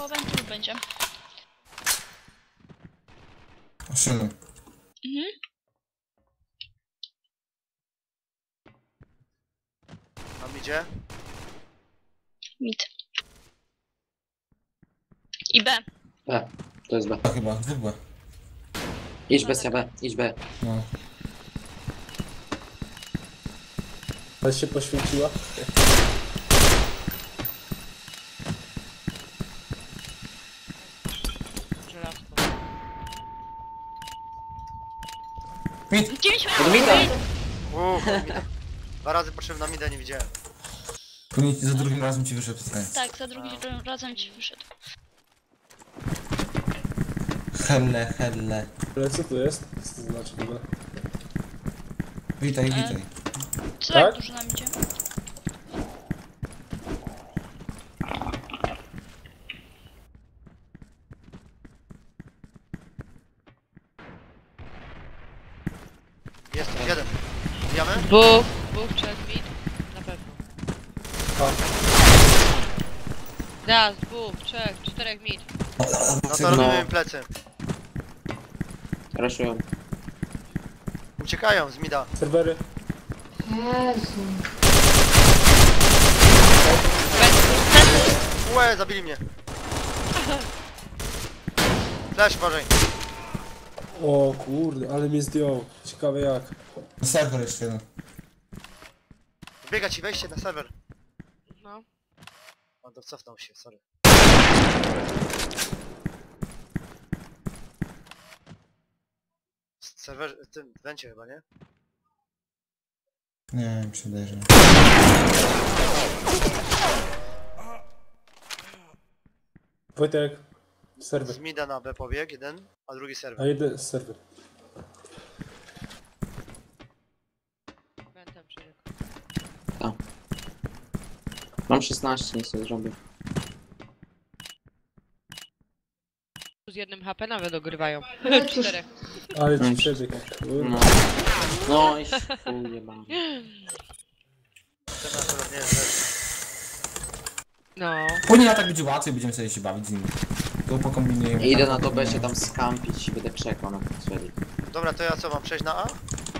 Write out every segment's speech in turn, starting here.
koło wentylu będzie. Szyny. Mhm. Tam idzie? Mid. I B. B. To jest B. To chyba, dwóch B. Idź bestia B, idź B. No. Ale się poświęciła. Żelazko. Mid! 9 Pod mida. Mida. 2 razy poszedłem na mida, nie widziałem. Powinien za drugim razem ci wyszedł tutaj. Tak, za drugim razem ci wyszedł. Helle, helle. Ale co tu jest? Co to znaczy w ogóle? Witaj, witaj. Co Tak? tak dużo nam idzie? Jest, jeden. Bijamy? Dwóch, trzech mid. Na pewno. A. Raz, dwóch, trzech, czterech mid. No to robimy im plecy. Raszują. Uciekają z mida. Serwery. Łe, zabili mnie. Flash, uważaj. O kurde, ale mnie zdjął. Ciekawe jak. Serwer jeszcze jeden. Biega ci wejście na serwer. No. On to cofnął się, sorry. Serwer, w tym wencie chyba, nie? Nie wiem, przydaje, że... Wojtek. Serwer. Z mida na B pobieg jeden, a drugi A serwer. jeden serwer. Pamiętam przyjdę. Mam 16, nic nie zrobię. Z jednym HP nawet ogrywają. Czterech. Ale ci przebieg. No. No i chuj jebany. Ten akurat nie jest lepszy. No. Później na tak będzie łatwiej, będziemy sobie się bawić z nimi. To pokombinujemy. Idę na to B się tam skampić i będę czekał na to strzeli. Dobra, to ja co, mam przejść na A? To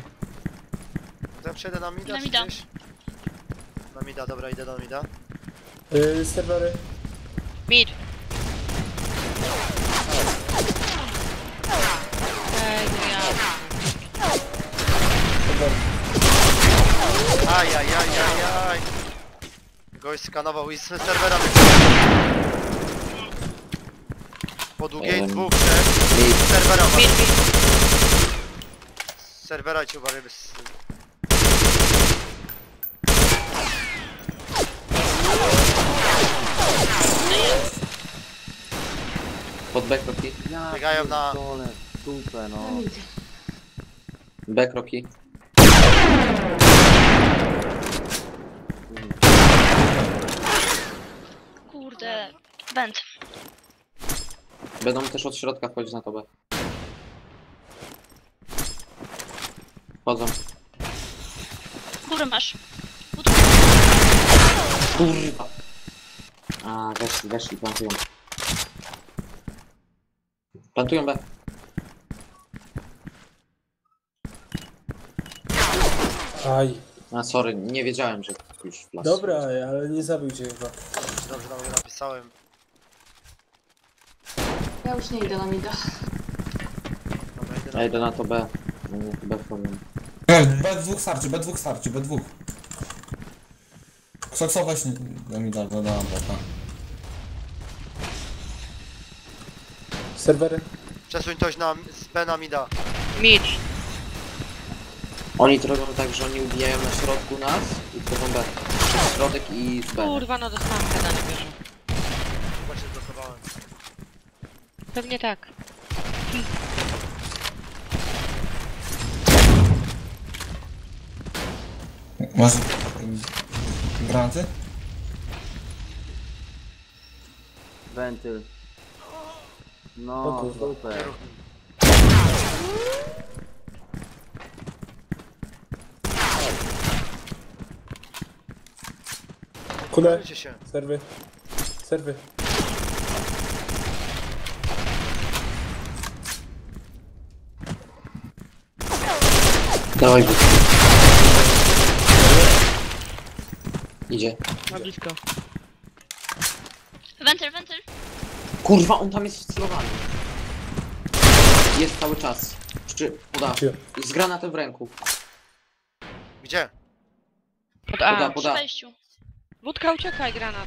ja przejdę na mida, Na czy mida. gdzieś? Na mida, dobra, idę do mida. Serwery. Mid. Ej, no ja. Serwer. Ajajajajaj. Gość skanował i z serwera po długiej dwóch, trzech. Mid. Z serwera Mid, uważaj. mid. Z serwera ci uważaj, bez... Pod B kroki. Biegają na... Super, no. B kroki. Kurde. Went. Będą też od środka wchodzić na to B. Wchodzą. Górę masz. Kurwa. A, weszli, plantują. Plantują B. Aj. A, sorry, nie wiedziałem, że już flash. Dobra, ale nie zabił cię chyba. Dobrze na mnie napisałem. Ja już nie idę na mida. Dobra, idę Ja na... idę na to B. B wchodzą. B2 starczy, B2 starczy, B2. Co właśnie mi da boka. Serwery. Przesuń coś na... z B na mida. Mid. Oni to robią tak, że oni ubijają na środku nas i wchodzą B. Przez środek i z B. Kurwa, no dostałam heada, nie wierzę. Chyba się zblokowałem. Pewnie tak. Masz... granaty? Wentyl. O No, kurwa. super. Kule. Chowajcie się. Serwy. Serwy. Dawaj go. Idzie. Na blisko. Wentyl, wentyl. Kurwa, on tam jest wcelowany. Jest cały czas. Poda. Gdzie? Z granatem w ręku. Gdzie? Pod A. Poda, Przy poda. wejściu. Wódka, uciekaj, granat.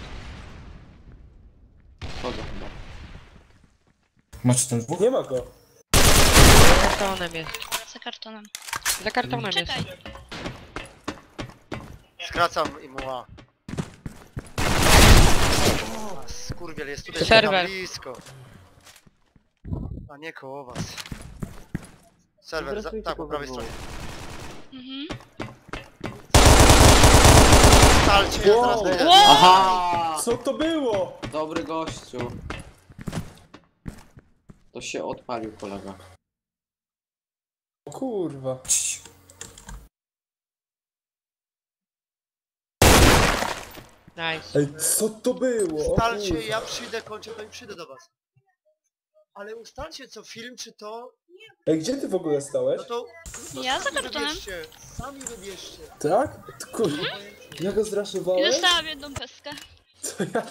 Chodzę chyba. Macie ten dwóch? Nie ma go. Za kartonem jest. Za kartonem. Za kartonem jest. Czekaj. Skracam i mu A. A, skurwiel jest tutaj Serwer. blisko. A nie koło was. Serwer, Zresujcie tak, po go prawej we stronie. Mhm. Stalcie, ja zaraz Wow. wyjdę. Aha! Co to było? Dobry gościu. To się odpalił kolega. O kurwa. Cii. Nice. Ej, co to było? O Ustalcie, kurwa. ja przyjdę, kończę to i przyjdę do was. Ale ustalcie co film, czy to... Ej, gdzie ty w ogóle stałeś? No to... Ja za sami kartonem. wybierzcie, sami wybierzcie. Tak? Kurwa. Ja go I zraszowałem? dostałam jedną pestkę. Co ja...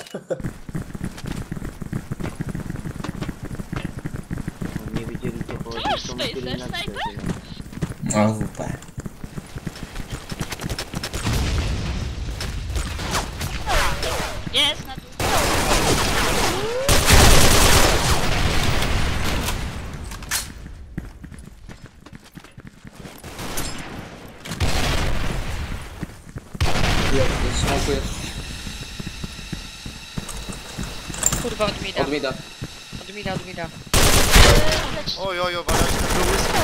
Nie wiedzieli co masz powiedzieć, to tutaj, musieli chcesz napisać. A, WP. Jest na dół. Smoku jest. Kurwa, od mida. Od mida. Od mida, od mida. Leć. Oj, oj, obalać ten był łyski.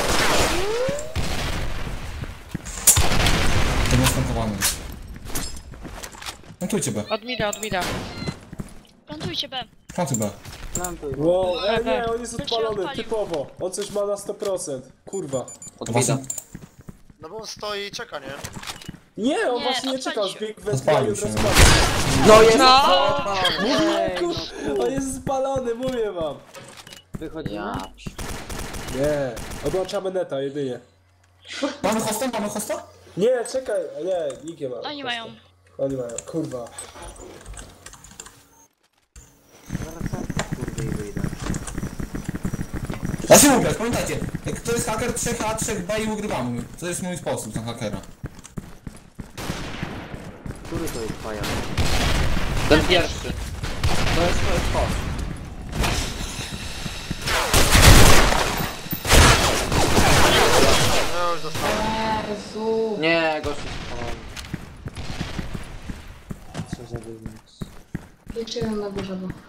To nie skontowany jest. Plantujcie B. Od mida, od mida. Plantujcie B. Plantuj B. Plantuj. Wow, nie, on jest To się odpalony, odpalił. typowo. On coś ma na 100%. Kurwa. Od Właśnie- mida. No bo on stoi i czeka, nie? Nie, on Nie, właśnie nie odpalił czekał, się. zbiegł we Odpalił dwa i od się. razu padł. No jest! No! Mówię, Ej, no kurwa, on jest spalony, mówię wam. Wychodzimy? Ja. Nie, odłączamy neta jedynie. Mamy hosta? Mamy hosta? Nie, czekaj, nie, nikt nie ma. Oni mają. Oni mają, kurwa. Zaraz sam kurde i wyjdę. Ja się ugrać, pamiętajcie. Jak to jest haker 3A, 3B i ugrywamy. To jest mój sposób na hakera. Który to jest pajac? Ten pierwszy. To jest host. No już dostałem. Jezu. Nie, gościu spalony. Co za wynik. Jeszcze jeden na górze był.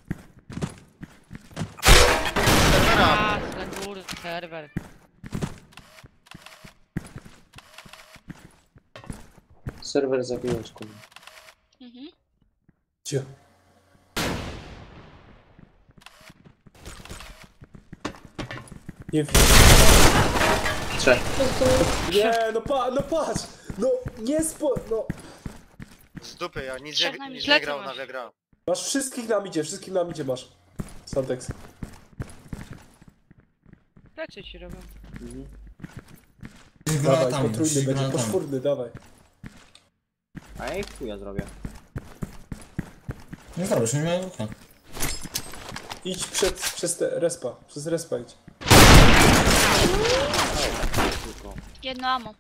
Serwera. A, na górę, serwer. Serwer zabiłeś, kurwa. Mhm. Gdzie? Nie wiem. Trzech. Nie, no patrz! No, nie no. Z dupy, ja nic Trzech nie, na nic mnie. nie grał na gra. Masz wszystkich na midzie masz. Santex. Plecy ci robią. Z Dawaj, granatami. potrójny z będzie, granatami. poczwórny, dawaj. A ja ich chuja zrobię. Nie zrobisz, nie miałem rucha. Idź przez te respa, przez respa idź. Tylko. Jedno amo.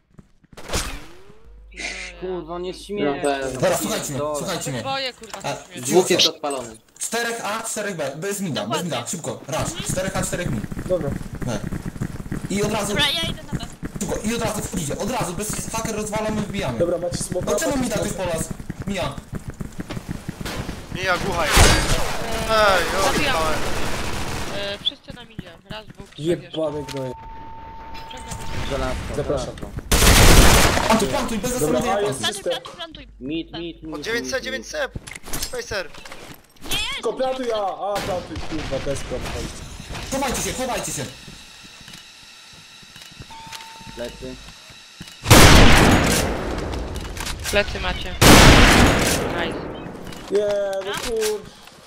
Kurwa, on jest No śmieszny. ten. Dobra, słuchajcie mnie, Dobra. słuchajcie mnie. Boję, kurwa, A, coś mnie. Dwóch jest odpalony. 4A, 4B, bez mida, bez mida, szybko, raz, 4A, 4 mi. Dobra. B. I od razu, Dobra, ja idę na B. szybko, i od razu wchodzicie, od razu, bez haker rozwalamy, wbijamy. Dobra, macie smoka. No czemu macie mi da ktoś smoka. po las? Mija. Mija głucha jest. Ej, już Zabijam. dostałem. Wszyscy nam idzie. Raz, dwóch, trzech jeszcze. Jebany gnoje. Żelazko, Zapraszam. żelazko. Plantuj, plantuj, bez Dobra, zastanowienia a jest plantuj. Plantuj, czyste. plantuj, plantuj. Mit. Od 900, 900. Spacer. Tylko plantuj, a plantuj, kurwa, bez plantuj. Chowajcie się. Plecy. Plecy macie. Nice. Nie, no kur...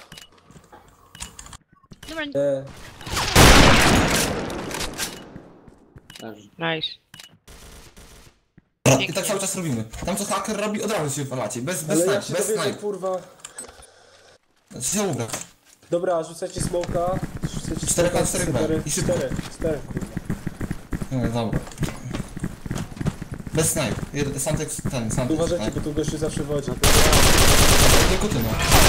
Dobra, Nie. Leży. Nice. Dobra, i Pięknie. tak cały czas robimy. Tam co haker robi, od razu się walacie. Bez Ale ja snipe, się bez dowiedzę, snipe. kurwa. Się ubrać. Dobra, rzucajcie smoka. Rzucajcie 4K, smoka, 4B. I szybko. 4, kurwa. No, dobra. Bez snipe. Santek, ten, Santek. Uważajcie, bo tu gościu zawsze wodzi. Tylko ty, no.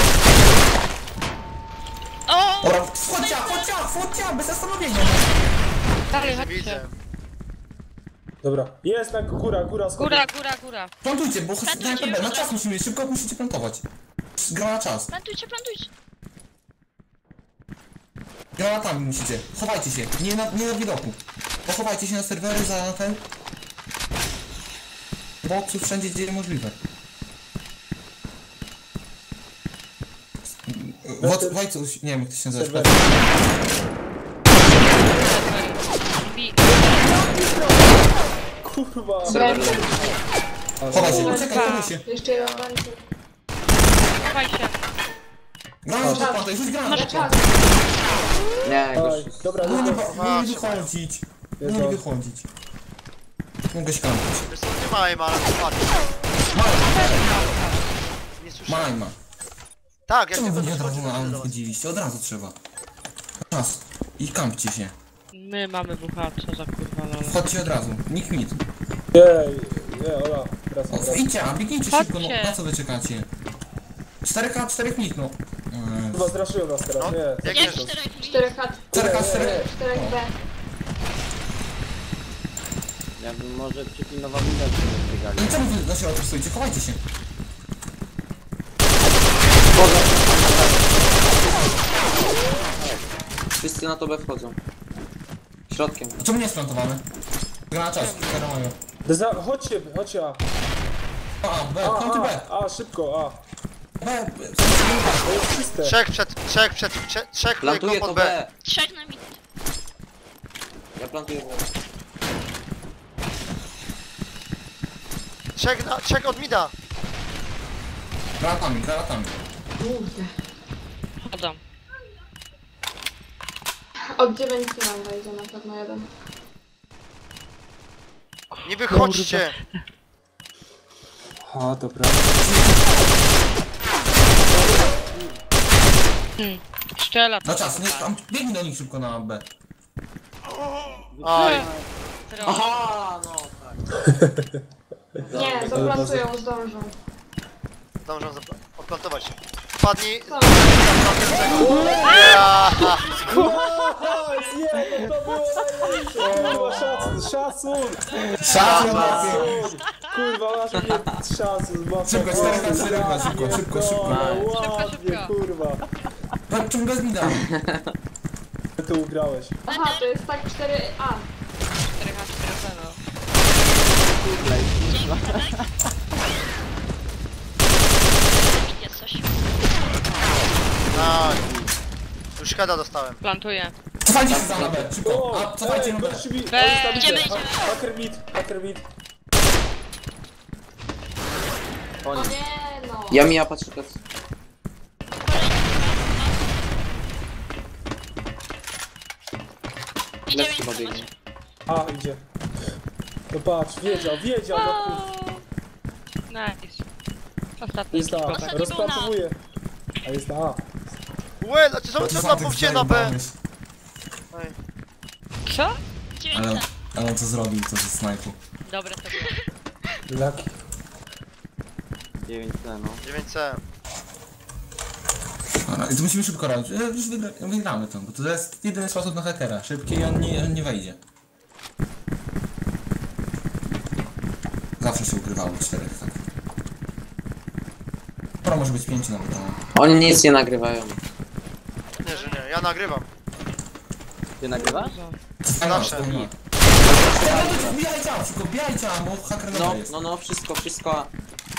O! Dobra, wchodźcia, bez zastanowienia. Dalej, Nie chodźcie. widzę. Dobra, jest na góra, schody. Góra. Plantujcie, bo Plantujcie na już, na tak. czas musimy, szybko musicie plantować. Gra na czas. Plantujcie. Granatami musicie. Chowajcie się, nie na widoku. Pochowajcie się na serwery za ten... Boksy wszędzie, gdzie możliwe. Wojców, nie wiem jak to się nazywa. Serwery. Bi- Kurwa. Serwer Będzie. Chowaj się, Kurwa. czekaj, się. Jeszcze jeden będzie. Chowaj się. Granat plantuj, rzuć Na granat. czas. Nie, Oj, gość. dobra, No nie dobra. wychodzić. Jest No nie on. wychodzić. Mogę się kampić. Wiesz co, nie ma aim, ale patrz. Nie słyszę. Majma. Tak, jak Czemu wy tylko nie od razu wchodzę, na to aim do was. wchodziliście? Od razu trzeba. Czas. I kampcie się. My mamy WH, co za kurwa lol. Wchodźcie od razu. Nikt mit. Nie, Ola, wracam. Idźcie, a biegnijcie Chodźcie. szybko, no na co wy czekacie? 4K, 4 mit, no. Chyba zraszują nas teraz, No, nie. jak Nie, jest? 4 chwili. 4 hat, 4K, 4 4B. Ja bym może przypilnował widać, że nie biegali. No czemu wy na środku stoicie? Chowajcie się. Wszyscy na to B wchodzą. Środkiem. A czemu nie splantowany? Gra na czas, kilka mają. Chodźcie, A. A, B, kończy B. Szybko, B, To jest czyste. Trzech Plantuję pod to B. B. 3 na mit. Ja plantuję B. Trzech od mida. granatami. Kurde. Chodzą. Od 9 nam wejdzie na pewno jeden. Nie wychodźcie. A, dobra. Szczela. Na czas, nie, tam biegnij do nich szybko na B. Oj. Aha, no tak. Nie, zaplantują, zdążą. Zdążą odplantować się. Padnij. Co? Ja. Nie, to było najlepsze. Szacun. Kurwa, masz mnie szacun. Szybko, 4K, szybko. Ładnie, kurwa. No, czemu bez mida? Ty tu ugrałeś. Aha, to jest tak 4A. 4H, 4B, no. Jest coś. Tak. Już heada dostałem. Plantuję. Cofajcie się za na B, szybko. A, cofajcie na B. Idziemy. Hacker mid. O nie no. Ja mija patrzę teraz. Idziemy Left chyba biegnie. instalować. Idzie. No patrz, wiedział, no kurwa. Nice. Ostatni Jest A, kill. Ostatni rozplantowuje. A jest A. Łe, znaczy co dla powcie na B? Oj. Co? 9 Ale on co zrobił, to ze snajpu. Dobre to było. Lucky. 9C, no. 9C. Dobra, i to musimy szybko robić. Już wygramy to, bo to jest jedyny sposób na hakera. Szybki i on nie wejdzie. Zawsze się ukrywało 4, tak. Pora może być 5 nawet. Oni nic nie nagrywają. Nie, że nie. Ja nagrywam. Ty nagrywasz? Zawsze. Bijaj ciała, bo haker na No, B jest. no, wszystko.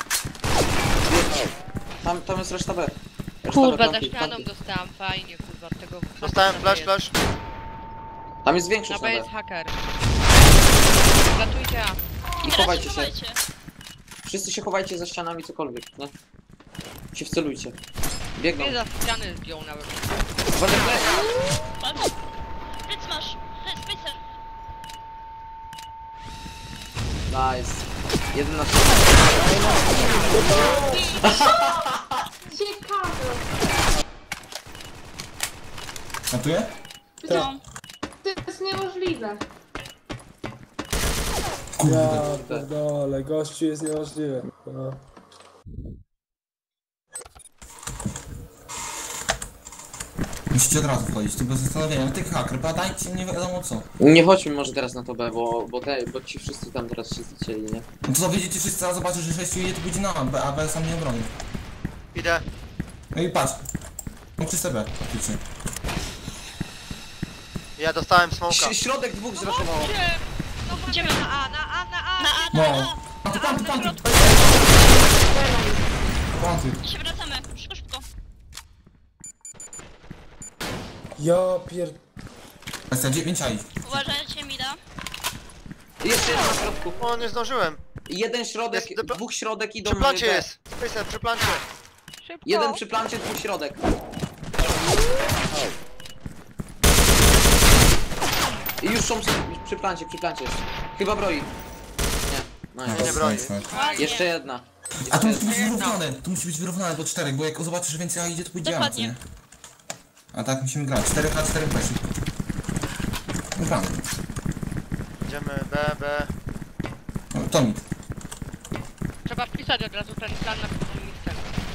Tam jest reszta B. Reszta Kurwa, B, za plantuj, ścianą plantuj. dostałam, fajnie, kurwa, od tego... Dostałem na flash, B flash. Tam jest jest. większość Na na B B. jest haker. Ratujcie A. I Teraz chowajcie się. chowajcie. Wszyscy się chowajcie za ścianami, cokolwiek, nie? Się wcelujcie. Biegną. Mnie za ściany zdjął nawet. Uważaj, plec. Patrz. Plec masz. Spacer. Nice. Jeden na Ciekawe. Matuję? Przecież to jest niemożliwe. Ja pierdolę, gościu jest niemożliwy. No. Musicie od razu wchodzić, tu bez zastanowienia. Ty haker, badajcie nie wiadomo co. Nie chodźmy może teraz na to B, bo ci wszyscy tam teraz się zliczyli, nie? No to dowiedziecie wszyscy, zaraz zobaczysz, że 6 idzie, to pójdzie na B, a B sam nie obroni. Idę. No i patrz. No czyste B, faktycznie. Ja dostałem smoka. Środek dwóch zraszowało. Idziemy na A, na A, na A. Na A, No. Panty. Panty. się wracamy. Szybko. Ja pier... Kwestia 9 idź. Uważajcie, Mida. Jeszcze jeden na środku. O, nie zdążyłem. Jeden środek, Jest- dwóch środek idą Przy plancie B. jest. Spacer, przy plancie. Szybko. Jeden przy plancie, dwóch środek. I już są przy plancie jeszcze. Chyba broi. Nie. No Nie broni. Nice. Jeszcze jedna. A to musi być wyrównane, do 4, bo jak zobaczysz, że więcej A idzie, to pójdzie A, co Dokładnie. nie? A tak musimy grać, 4H, 4B szybko. Gramy. Idziemy B. No, to mit. Trzeba wpisać od razu ten plan na miejsce.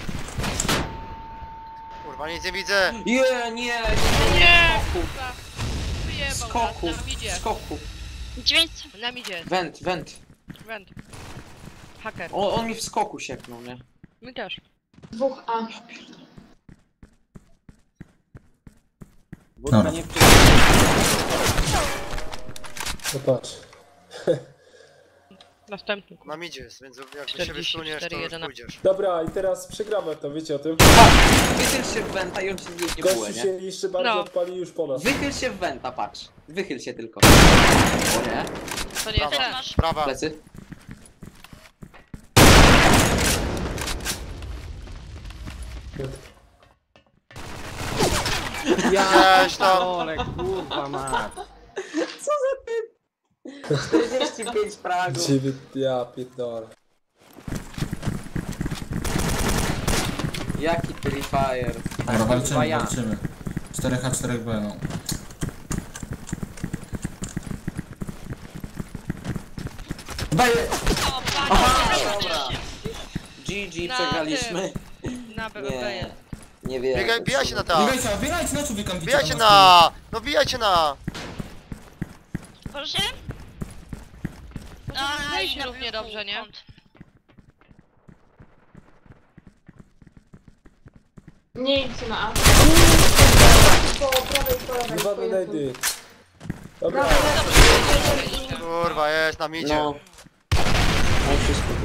Kurwa, nic nie widzę. Nie. Nie! Kurwa. Wyjebał Skoku. nas, na midzie. Skoku. 900. Na midzie. Went. Wend. Haker. On mi w skoku sieknął, nie? My też. 2A. Budka Dobra. nie No patrz. Następny. Na midzie jest, więc jak się 44, wysuniesz, to już 11. pójdziesz. Dobra, i teraz przegramy to, wiecie o tym? Wychyl się w Wenta i on się zjedzie w Gościu bułę, nie? się jeszcze bardziej No. odpali już po nas. Wychyl się w Wenta, patrz. Wychyl się tylko. O nie? To nie jest Prawa, ten. masz. prawa. Plecy. Gdzieś tam. Ole, kurwa mać. 45 pragów. Ja pierdolę. Jaki Free Fire. Dobra, walczymy. 4H, 4B, no. Daję! O, Aha, panie, dobra. GG, Na przegraliśmy. Na BBB Nie. jest. Nie wiem. Bijaj się na ta. Biegajcie na człowieka, Bijajcie na. No bijajcie na. Proszę? Wejdź na równie dobrze, nie? kąt. Nie idźcie na A. Po prawej, po lewej. Nie mamy najdy. Dobra, Kurwa, jest na midzie. No. No wszystko tu.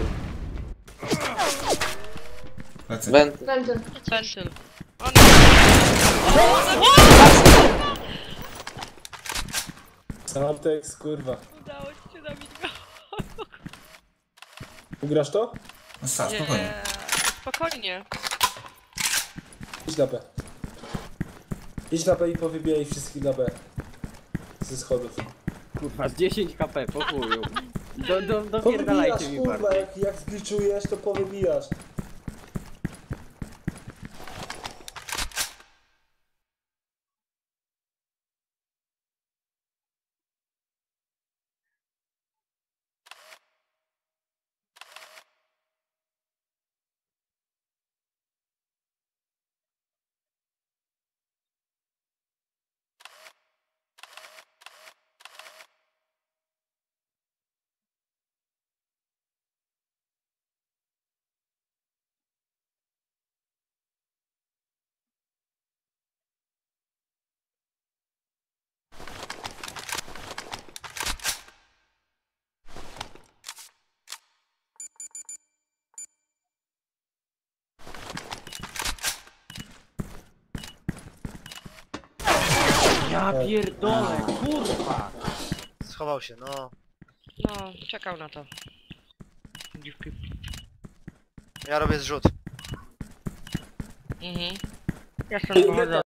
Lecę. Went. Wenty. Wentyl. On... sam tekst, kurwa. Udało się zabić go. Ugrasz to? No start, spokojnie. Nie. Spokojnie. Idź na B. Idź na B i powybijaj wszystkich na B. Ze schodów. Kurwa, z 10 HP, po chuju. Powybijasz, Dopierdalajcie mi kurwa, bardziej. jak zgliczujesz, to powybijasz. Ja pierdolę, kurwa. Schował się, no. No, czekał na to. Dziwki. Ja robię zrzut. Mhm. Ja stąd wychodzę.